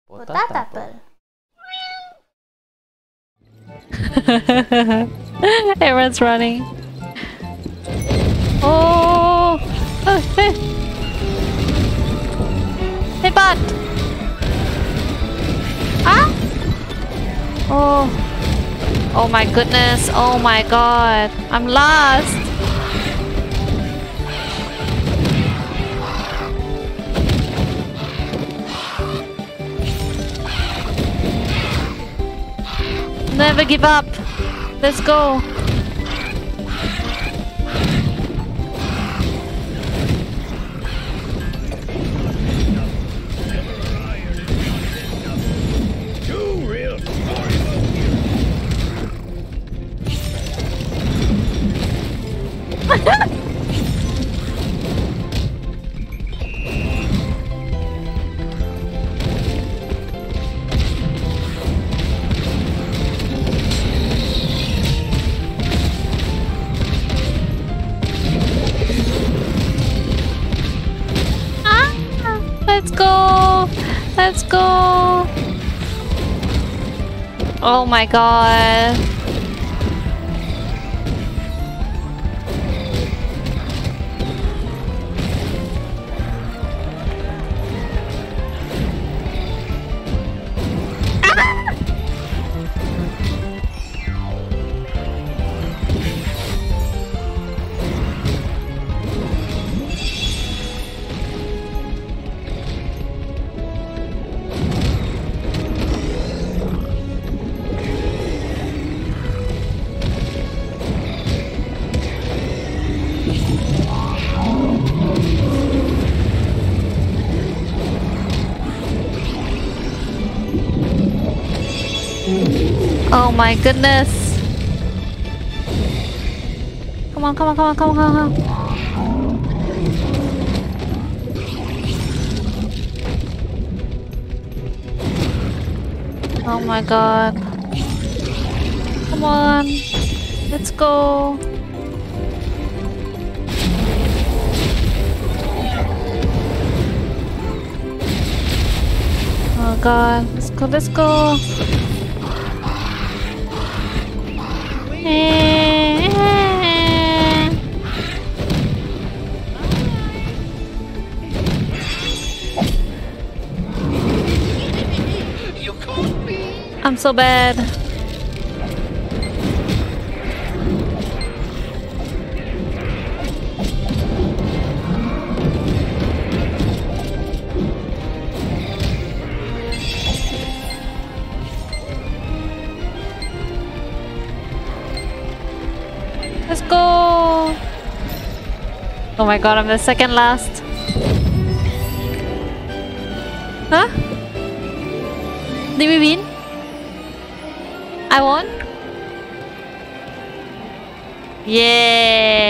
Potatapple. Everyone's running. Oh! Oh, hey! Hey, bot! Ah! Oh! Oh my goodness! Oh my god! I'm lost! Never give up! Let's go! Let's go! Let's go! Oh my god! Oh my goodness! Come on, come on, come on, come on, come on! Oh my god! Come on! Let's go! Oh god! Let's go! Let's go! I'm so bad. Let's go! Oh my god, I'm the second last. Huh? Did we win? I won? Yeah!